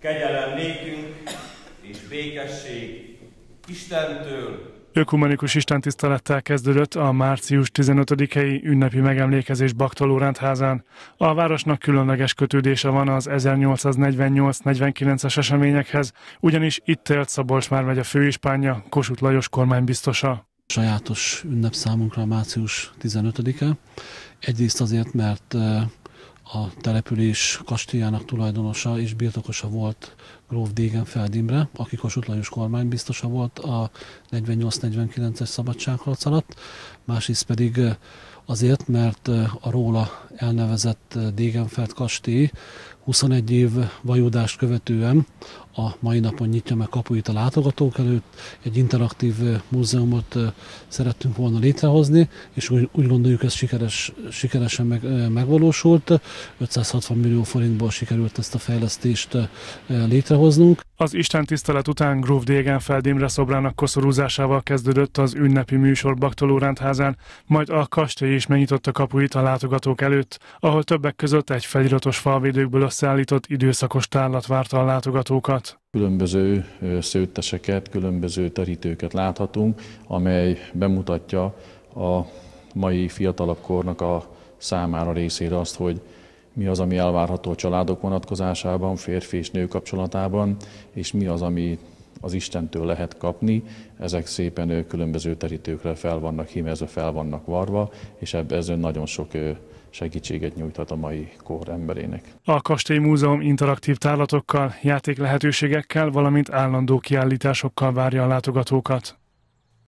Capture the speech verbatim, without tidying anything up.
Kegyelem nékünk és békesség Istentől. Ökumenikus istentisztelettel kezdődött a március tizenötödikei ünnepi megemlékezés Bakta Lóránt házán. A városnak különleges kötődése van az ezernyolcszáznegyvennyolc negyvenkilences eseményekhez, ugyanis itt élt Szabolcs vármegye főispánja, Kossuth Lajos kormánybiztosa. Sajátos ünnep számunkra a március tizenötödike. Egyrészt azért, mert a település kastélyának tulajdonosa és birtokosa volt gróf Degenfeld Imre, aki Kossuth Lajos kormánybiztosa volt a negyvennyolc negyvenkilences szabadságharc alatt. Másrészt pedig azért, mert a róla elnevezett Degenfeld kastély huszonegy év vajódást követően a mai napon nyitja meg kapuit a látogatók előtt. Egy interaktív múzeumot szerettünk volna létrehozni, és úgy, úgy gondoljuk, ez sikeres, sikeresen meg, megvalósult. ötszázhatvan millió forintból sikerült ezt a fejlesztést létrehoznunk. Az istentisztelet után gróf Degenfeld Imre szobrának koszorúzásával kezdődött az ünnepi műsor Bakta Lóránt házán, majd a kastély is megnyitotta kapuit a látogatók előtt, ahol többek között egy feliratos falvédőkből összeállított időszakos tárlat várta a látogatókat. Különböző szőtteseket, különböző terítőket láthatunk, amely bemutatja a mai fiatalabb kornak a számára részére azt, hogy mi az, ami elvárható a családok vonatkozásában, férfi és nő kapcsolatában, és mi az, ami az Istentől lehet kapni. Ezek szépen különböző terítőkre fel vannak hímezve, fel vannak varva, és ebben ez nagyon sok segítséget nyújthat a mai kor emberének. A Kastély Múzeum interaktív tárlatokkal, játék lehetőségekkel, valamint állandó kiállításokkal várja a látogatókat.